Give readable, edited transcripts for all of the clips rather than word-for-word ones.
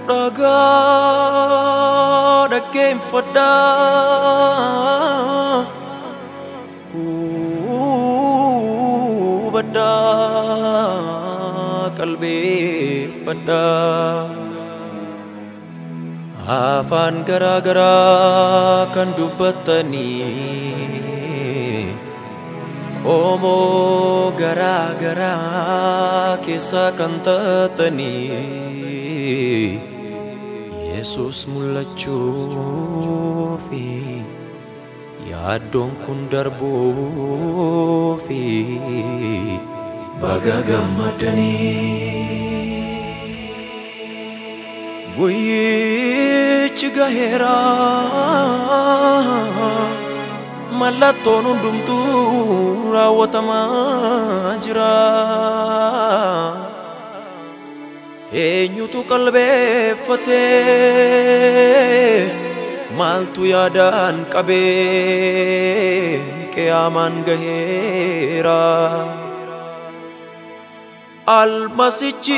Raga daggeem fadda badda qalbee fadda afaan garaa garaa kan dubbatani qomoo garaa garaa keessa kan taatani Yesus mul'achuufi yaaddoon kun darbuufi baga gammadanii guyyichi gaheera mallattoon hundumtuu raawwatamaa jira eenyutu qalbeeffate maaltu yaadaan qabee qiyaamaan gaheera almasichi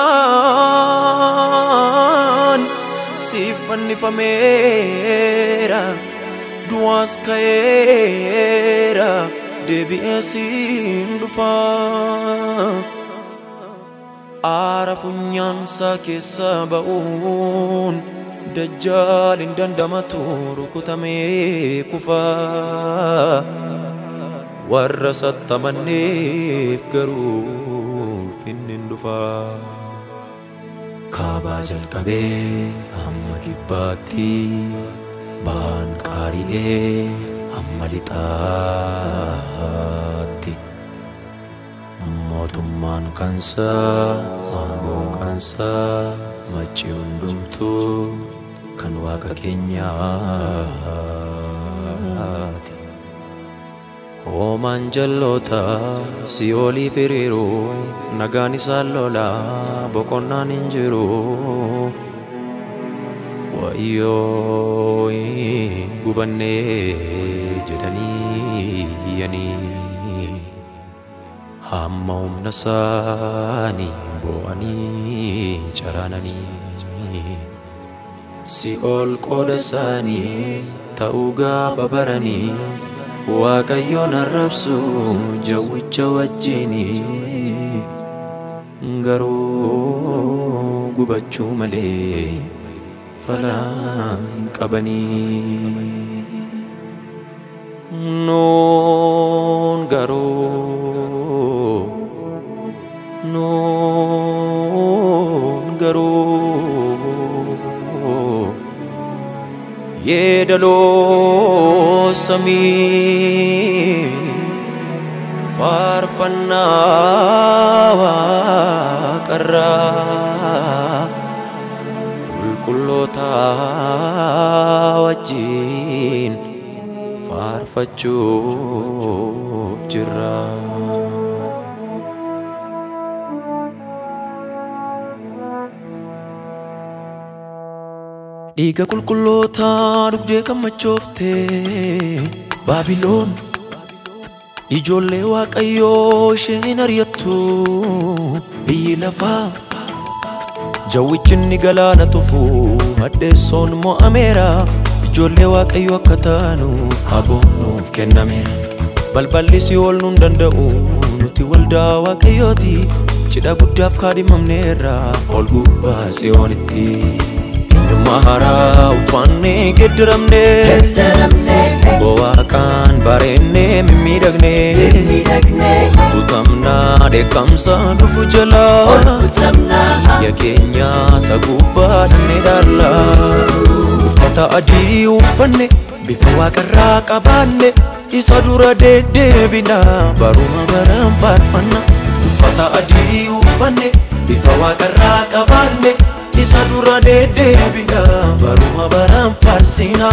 isaan siif fannifameera du'aas ka'eera deebi'ee siin dhufa aara funyaansaa keessa ba'uun dajjaalin dandamatu rukutamee kufa warra sattamanneef garuu finnin dhufa kaabaa jalqabee hamma kibbaatti baan qaari'ee hamma lixaatti mootummaan kansa aangoon kansa machi hundumtuu kan waaqa keenyaati hoomaan jalloota si'oolii firiiru nagaan isaan lola boqonnaan hin jiru wayyoo gubannee jedhanii iyyanii hamma humna isaanii boo'anii caraananii si'ool qooda isaanii ta'uu gaafa baranii waaqayyoon arrabsu jawwicha wajjinii garuu gubachuu malee falaa hin qabanii noon garuu yeedaloo samii faarfannaa waaqarraa qulqulloota wajjin faarfachuuf jirra dhiiga qulqulloota dugdee gammachoofte Baabiloon ijoollee waaqayyoo isheen ari'attu biyyi lafaa jawwichinni galaana tufu hadheessoon mo'ameera ijoollee waaqayyoo akka taanuuf aboon nuuf kennameera balballi si'ool nun danda'u nuti waldaa waaqayyooti cidha guddaaf kaadhimamneerra ol gubbaa si'oonitti Mahara ufanne gedramne Simbo waaqaan bareenne mimmiidhagne Tutamna deekamsa dhufu jala Biyya keenya sagubbadhanne daala Uffata adii uffanne bifa waaqarraa qabaanne Isa dura deddeebina baruma baran faarfanna Uffata adii uffanne bifa waaqarraa qabaanne Isa dura deddeebina baruma baran faarsina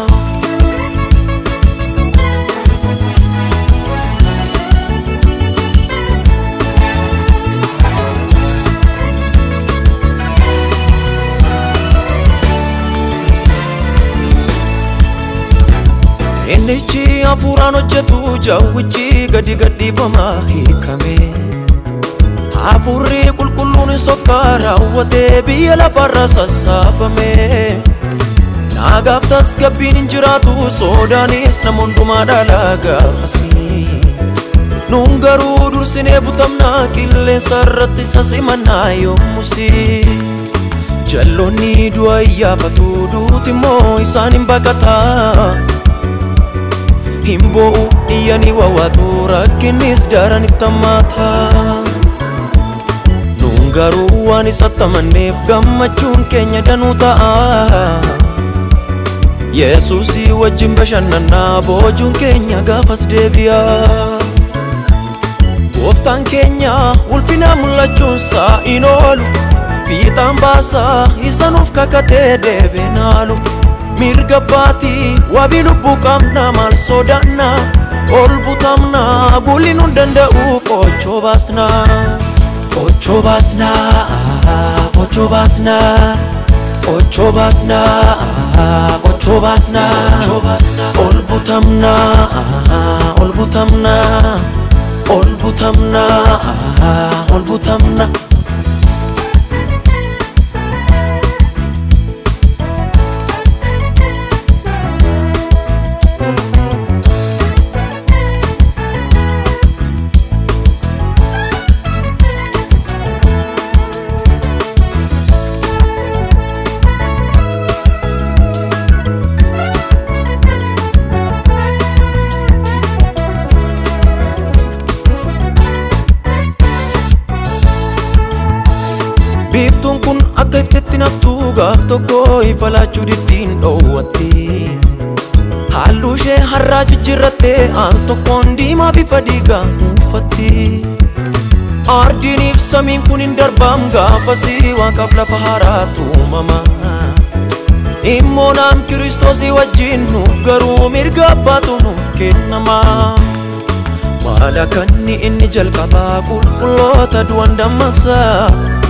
Innichi hafuuraan hojjetu jawwichi gadi gadhiifama hiikame Afurri qulqulluun sokkaara uwwatee biyya lafarra sassaabame naagaaf tasgabbiin hin jiraatu soodaanis nama hundumaa dhalaa gaafasii nuun garuu dursinee butamnaa qilleensa irratti isa simannaa yommusi jalloonni du'a iyyaafatu duuti immoo isaan hin baqataa hin boo'u iyyanii wawwaatu rakkinnis daranitti hammaataa nuun garuu waan isatti amanneef gammachuun keenya danuu ta'a Yesuusii wajjin bashannannaa boojuun keenya gaafas deebi'a Gooftaan keenya ulfina mul'achuunsaa hin oolu fiixaan baasaa isa nuuf kakatee deebinaalu mirga abbaatii wabii lubbuu qabna maal sodaannaa ol butamnaa gulli nuun danda'u qochoo baasnaa qochoo baasnaa qochoo baasnaa qochoo baasnaa qochoo baasnaa ol butamnaa ol butamnaa ol butamnaa ol butamnaa Biiftuun kun akka iftetti naftuu gaaf tokko ifalaachuu diddiin dhoowwatte halluu ishee harraa jijjiirrattee aan tokkoon diimaa bifa dhiigaan uffatte ardiin ibsamiin kun hin darbaam gaafasii waaqaaf lafa haaraatu uumamaa immoo naam Kiristoosii wajjin nuuf garuu mirga abbaatu nuuf kennamaa maala kanni inni jalqabaa qulqulloota du'an dammaqsaa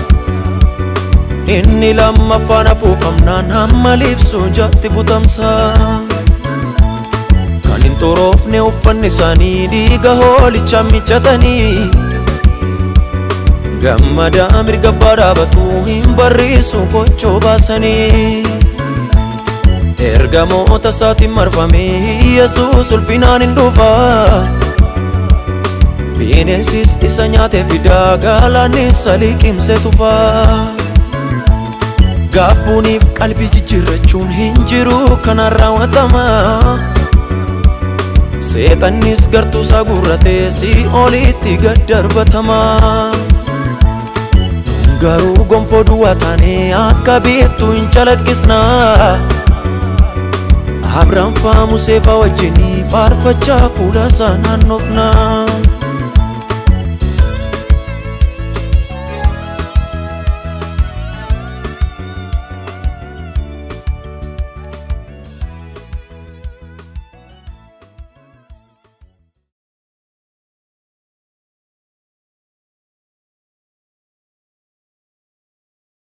Inni lammaffaan afuufamnaan hamma libsuu jatti butamsaa kan hin xoroofne uffanni isaanii dhiiga hoolichaan miccatanii gammadaa mirga abbaa dhaabatuu hin barriisu qochoo baasanii ergamoota isaatiin marfamee Yesuus ulfinaan hin dhufaa bineensis isa nyaatee fidaa galaannis liqimsee tufaa Gabbuuniif qalbii jijjiirrachuun hin jiru kana raawwatamaa seexannis gartuusaa guurratee si'oolitti gad darbatamaa garuu gonfoo duwwaa taanee akka biiftuu hin calaqqisnaa Abrahaam faa Musee faa wajjinii faarfachaa fuula isaa naannofnaa